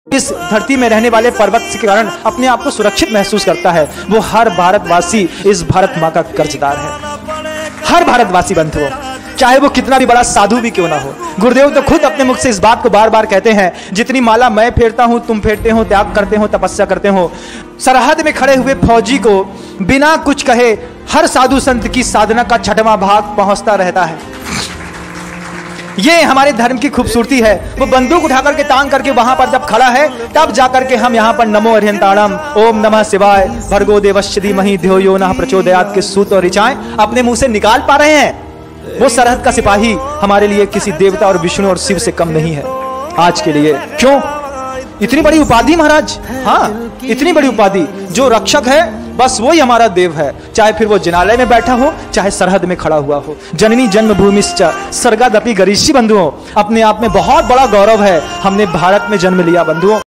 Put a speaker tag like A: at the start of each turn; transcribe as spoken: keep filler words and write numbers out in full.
A: इस धरती में रहने वाले पर्वत के कारण अपने आप को सुरक्षित महसूस करता है, वो हर भारतवासी इस भारत माँ का कर्जदार है। हर भारतवासी बंधुओं, चाहे वो कितना भी बड़ा साधु भी क्यों ना हो। गुरुदेव तो खुद अपने मुख से इस बात को बार बार कहते हैं, जितनी माला मैं फेरता हूं, तुम फेरते हो, त्याग करते हो, तपस्या करते हो। सरहद में खड़े हुए फौजी को बिना कुछ कहे हर साधु संत की साधना का छठवां भाग पहुंचता रहता है। ये हमारे धर्म की खूबसूरती है। वो बंदूक उठाकर के तांग करके वहां पर जब खड़ा है, तब जाकर के हम यहाँ पर नमो अर्यंताणम, ओम नमः शिवाय, भर्गो देवस्य धीमहि धियो यो नः प्रचोदयात् के सूत और ऋचाएं अपने मुंह से निकाल पा रहे हैं। वो सरहद का सिपाही हमारे लिए किसी देवता और विष्णु और शिव से कम नहीं है आज के लिए। क्यों? इतनी बड़ी उपाधि महाराज, हाँ इतनी बड़ी उपाधि। जो रक्षक है बस वही हमारा देव है, चाहे फिर वो जिनालय में बैठा हो, चाहे सरहद में खड़ा हुआ हो। जननी जन्मभूमिश्च स्वर्गादपि गरिष्यति बंधुओं, अपने आप में बहुत बड़ा गौरव है हमने भारत में जन्म लिया बंधुओं।